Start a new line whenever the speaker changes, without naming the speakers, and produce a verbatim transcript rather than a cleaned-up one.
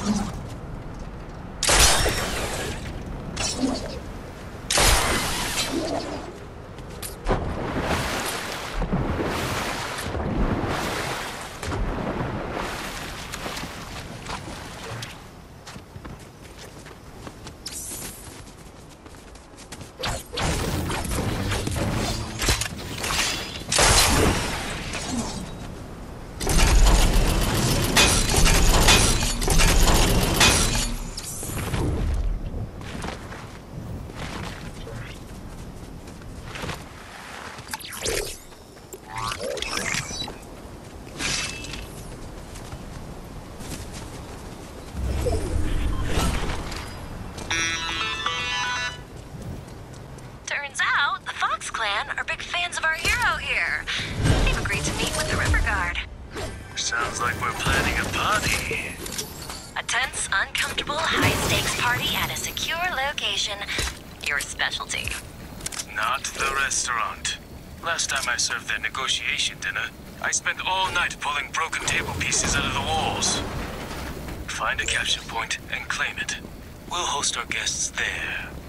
Sounds like we're planning a party.
A tense, uncomfortable, high-stakes party at a secure location. Your specialty.
Not the restaurant. Last time I served their negotiation dinner, I spent all night pulling broken table pieces out of the walls. Find a capture point and claim it. We'll host our guests there.